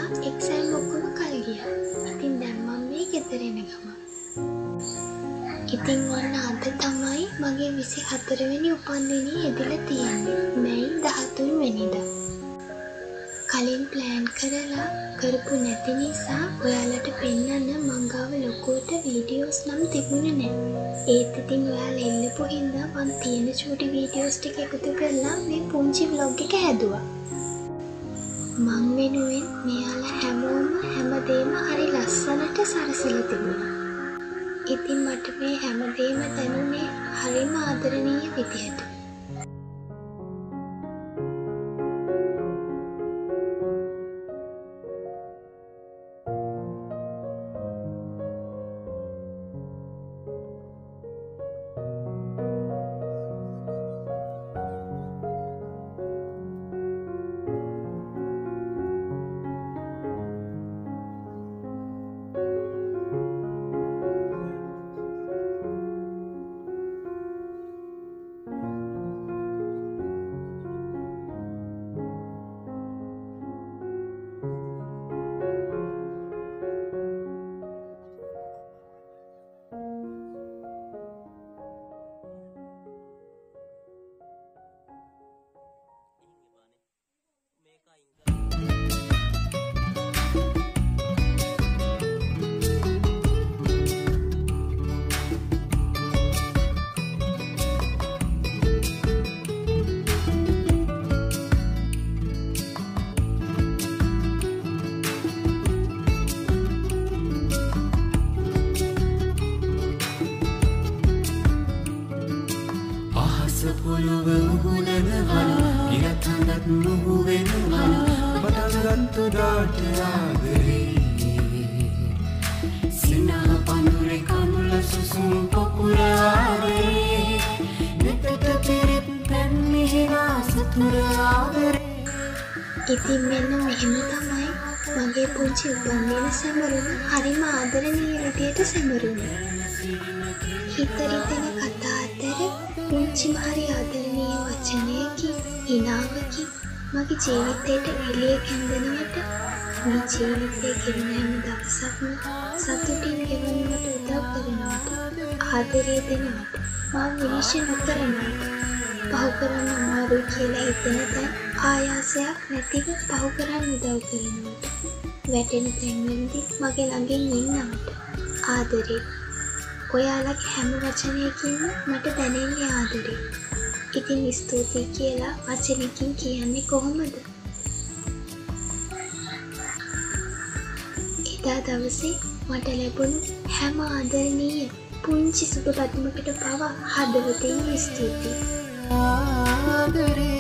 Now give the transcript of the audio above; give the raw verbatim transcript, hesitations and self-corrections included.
Exam ඔක්කොම කල් ගියා. ඉතින් දැන් මම මේ ගෙදර එන ගමන්. ඉතින් ඔන්න අද තමයි මගේ විසි හතර වෙනි උපන්දිනේ එදිලා තියෙන්නේ. මැයි දහතුන් වෙනිදා. කලින් ප්ලෑන් කරලා කරපු නැති නිසා ඔයාලට පෙන්නන්න මං ගාව ලොකුවට වීඩියෝස් නම් තිබුණේ නැහැ. ඒත් ඉතින් ඔයාලා එල්ලපු හින්දා මං තියෙන චූටි වීඩියෝස් ටික එකතු කරලා මේ පුංචි vlog එක හැදුවා. මං වෙනුවෙන් මෙයාලා හැමෝම හැමදේම හරි ලස්සනට සරසලා තිබුණා. ඉතින් මට මේ හැමදේම දැනුනේ හරිම ආදරණීය විදියට. පොළොව උහුලන හලු ඉරත් හඳත් මුහු වෙන හලු පටන්ගත්තු දාට ආදරේ සිනහ පඳුරේ කඳුල සුසුම් පොකුර ආදරේ නෙතට පිරිත් පැන් මිහිනා සතුර ආදරේ. ඉතින් මෙන්න මෙහෙම තමයි මගේ පුංචි උපන්දින සැමරුම හරිම ආදරණීය විදියට සැමරුනේ. හිතරිතෙන කතා අතර පුංචිම හරි ආදරණීය වචනයකින් හිනාවකින් මගේ ජීවිතයට එළිය කැඳෙනවට මේ ජීවිතයේ ගෙවන හැම දවසක්ම සතුටින් ගෙවන්නට උදව් කරනවට ආදරය දෙනවට මම විනිශ්චය නොකරනවට පහු කරන්න අමාරුයි කියලා හිතන තැන් ආයාසයක් නැතිව පහු කරන්න උදව් කරනවට වැටෙන තැන්වලදී මගේ ළඟින් ඉන්නවට ආදරේ. ඔයාලගේ හැම වචනයකින්ම මට දැනෙන්නේ ආදරේ. ඉතින් ස්තුතියි කියලා වචනකින් කියන්නේ කොහොමද? එදා දවසේ මට ලැබුණු හැම ආදරණීය පුංචි සුබ පදමකට පවා හදවතින් ස්තුතියි. ආදරේ